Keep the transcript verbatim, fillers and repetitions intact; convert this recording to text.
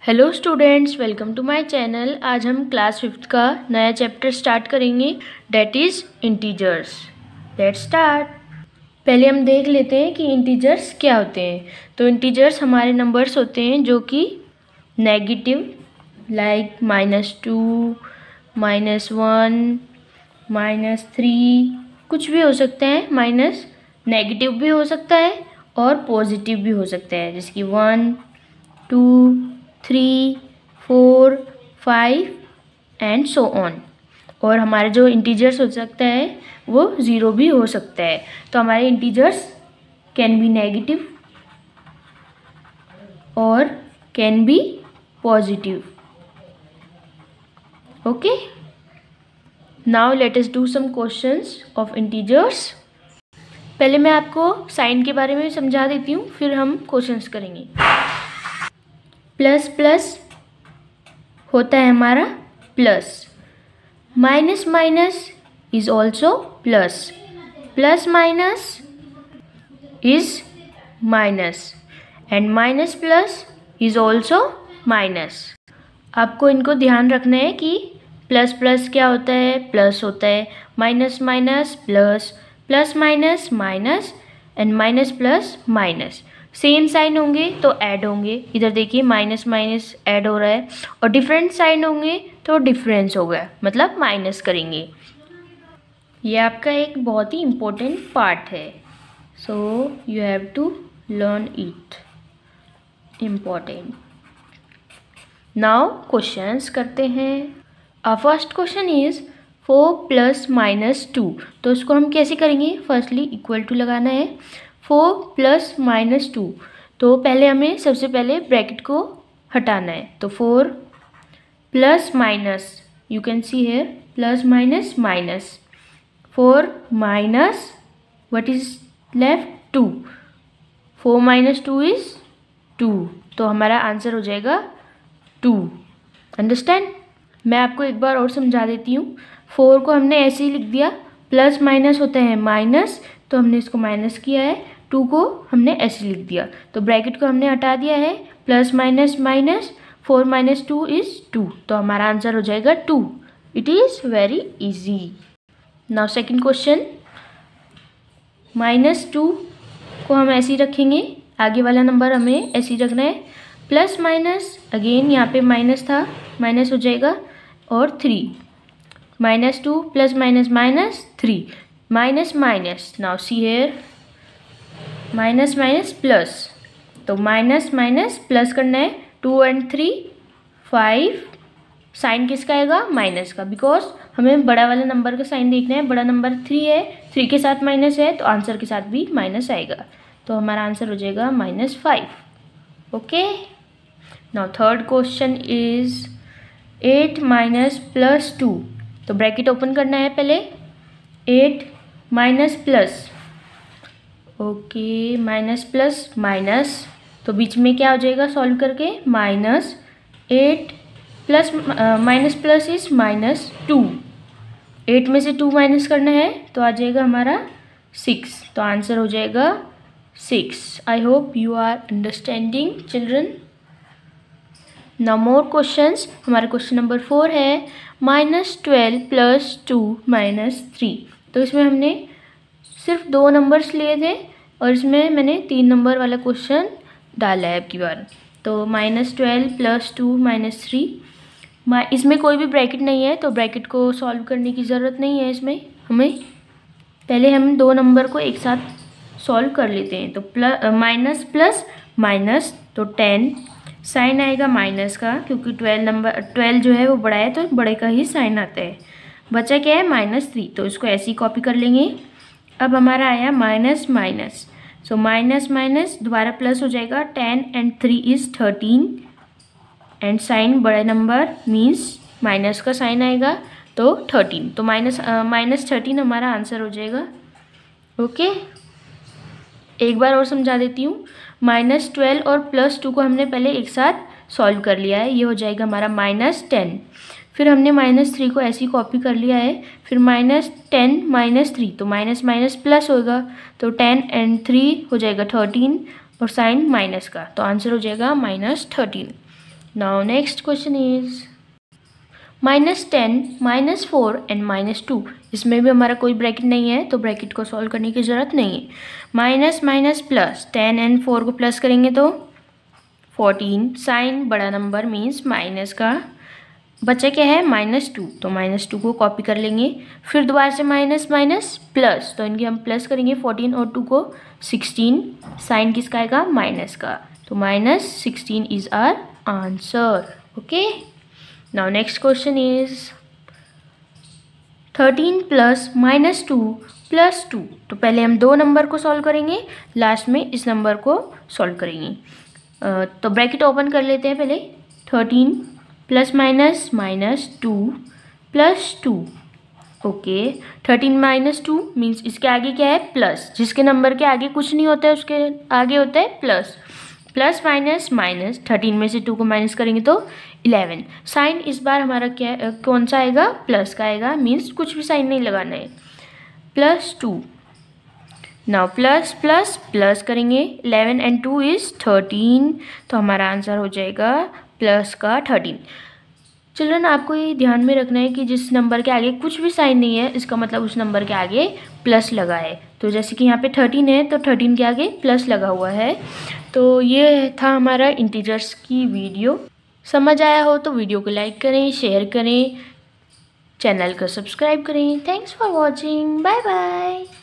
Hello students, welcome to my channel. आज हम class fifth का नया चैप्टर स्टार्ट करेंगे, that is integers. Let's start. पहले हम देख लेते हैं कि इंटीजर्स क्या होते हैं। तो इंटीजर्स हमारे नंबर्स होते हैं जो कि negative, like minus two, minus one, minus three, कुछ भी हो सकते हैं। माइनस नेगेटिव भी हो सकता है और पॉजिटिव भी हो सकता है, जैसे कि one, two, three, four, five and so on. और हमारे जो इंटीजर्स हो सकता है वो ज़ीरो भी हो सकता है। तो हमारे इंटीजर्स कैन बी नेगेटिव और can be positive. Okay, now let us do some questions of integers. पहले मैं आपको साइन के बारे में समझा देती हूँ, फिर हम क्वेश्चंस करेंगे। प्लस प्लस होता है हमारा plus, minus minus is also plus, plus minus is minus and minus plus is also minus. आपको इनको ध्यान रखना है कि प्लस प्लस क्या होता है, प्लस होता है, minus minus plus, plus minus minus and minus plus minus. Same sign होंगे तो ऐड होंगे। इधर देखिए माइनस माइनस ऐड हो रहा है, और डिफरेंट साइन होंगे तो डिफरेंस हो गया, मतलब माइनस करेंगे। ये आपका एक बहुत ही इम्पोर्टेंट पार्ट है, so you have to learn it, important. Now questions करते हैं। Our first question is four plus minus two. तो इसको हम कैसे करेंगे? फर्स्टली इक्वल टू लगाना है। फोर प्लस माइनस टू, तो पहले हमें सबसे पहले ब्रैकेट को हटाना है। तो four plus minus, you can see here plus minus minus, four minus what is left, two. Four minus two is two, तो हमारा आंसर हो जाएगा टू। अंडरस्टैंड? मैं आपको एक बार और समझा देती हूँ। फोर को हमने ऐसे ही लिख दिया, प्लस माइनस होता है माइनस, तो हमने इसको माइनस किया है। टू को हमने ऐसे लिख दिया, तो ब्रैकेट को हमने हटा दिया है। Plus minus minus, four minus two is two, तो हमारा आंसर हो जाएगा two. It is very easy. Now second question, minus two को हम ऐसे ही रखेंगे, आगे वाला नंबर हमें ऐसे ही रखना है। प्लस माइनस, अगेन यहाँ पे माइनस था, माइनस हो जाएगा, और three, minus two plus minus minus three, minus minus. Now see here minus minus plus, तो माइनस माइनस प्लस करना है। Two and three five, sign किसका आएगा? माइनस का, बिकॉज हमें बड़ा वाला नंबर का साइन देखना है। बड़ा नंबर थ्री है, थ्री के साथ माइनस है, तो आंसर के साथ भी माइनस आएगा, तो हमारा आंसर हो जाएगा minus five. Okay, now third question is eight minus plus two. तो ब्रैकेट ओपन करना है पहले, eight minus plus, okay minus plus minus, तो बीच में क्या हो जाएगा सॉल्व करके? Minus eight plus minus plus is minus two, eight में से टू माइनस करना है तो आ जाएगा हमारा सिक्स, तो आंसर हो जाएगा six. I hope you are understanding children. Now more questions. हमारा क्वेश्चन नंबर फोर है minus twelve plus two minus three. तो इसमें हमने सिर्फ दो नंबर्स लिए थे, और इसमें मैंने तीन नंबर वाला क्वेश्चन डाला है अब की बार। तो minus twelve plus two minus three, इसमें कोई भी ब्रैकेट नहीं है, तो ब्रैकेट को सॉल्व करने की ज़रूरत नहीं है इसमें हमें। पहले हम दो नंबर को एक साथ सॉल्व कर लेते हैं। तो प्लस माइनस प्लस माइनस, तो टेन, साइन आएगा माइनस का, क्योंकि ट्वेल्व नंबर ट्वेल्व जो है वो बड़ा है, तो बड़े का ही साइन आता है। बचा क्या है? माइनस थ्री, तो इसको ऐसे ही कॉपी कर लेंगे। अब हमारा आया minus minus, so minus minus दोबारा प्लस हो जाएगा। Ten and three is thirteen, and sign बड़ा नंबर मीन्स माइनस का साइन आएगा, तो थर्टीन, तो माइनस माइनस थर्टीन हमारा आंसर हो जाएगा। ओके, एक बार और समझा देती हूँ। माइनस ट्वेल्व और प्लस टू को हमने पहले एक साथ सॉल्व कर लिया है, ये हो जाएगा हमारा माइनस टेन। फिर हमने माइनस थ्री को ऐसे ही कॉपी कर लिया है, फिर माइनस टेन माइनस थ्री, तो माइनस माइनस प्लस होगा, तो टेन एंड थ्री हो जाएगा थर्टीन, और साइन माइनस का, तो आंसर हो जाएगा minus thirteen. Now next question is minus ten, minus four and minus two. इसमें भी हमारा कोई ब्रैकेट नहीं है तो ब्रैकेट को सॉल्व करने की ज़रूरत नहीं है। Minus minus plus, ten and four को प्लस करेंगे तो फोर्टीन। साइन बड़ा नंबर मीन्स माइनस का, बचा क्या है माइनस टू, तो माइनस टू को कॉपी कर लेंगे। फिर दोबारा से माइनस माइनस प्लस, तो इनके हम प्लस करेंगे फोर्टीन और टू को सिक्सटीन। साइन किसका आएगा माइनस का, तो minus sixteen is our answer. Okay, now next question is thirteen plus minus two plus two. तो पहले हम दो नंबर को सॉल्व करेंगे, लास्ट में इस नंबर को सॉल्व करेंगे। तो ब्रैकेट ओपन कर लेते हैं पहले। Thirteen plus minus minus two plus two. Okay, thirteen minus two means इसके आगे क्या है प्लस। जिसके नंबर के आगे कुछ नहीं होता है उसके आगे होता है plus. Plus minus minus, thirteen में से टू को माइनस करेंगे तो इलेवन। साइन इस बार हमारा क्या कौन सा आएगा प्लस का आएगा, मीन्स कुछ भी साइन नहीं लगाना है। Plus two, now plus plus plus करेंगे, eleven and two is thirteen, तो हमारा आंसर हो जाएगा प्लस का थर्टीन। चिल्ड्रन, आपको ये ध्यान में रखना है कि जिस नंबर के आगे कुछ भी साइन नहीं है इसका मतलब उस नंबर के आगे प्लस लगा है। तो जैसे कि यहाँ पे थर्टीन है तो थर्टीन के आगे प्लस लगा हुआ है। तो ये था हमारा इंटीजर्स की वीडियो। समझ आया हो तो वीडियो को लाइक करें, शेयर करें, चैनल को सब्सक्राइब करें। Thanks for watching, bye bye.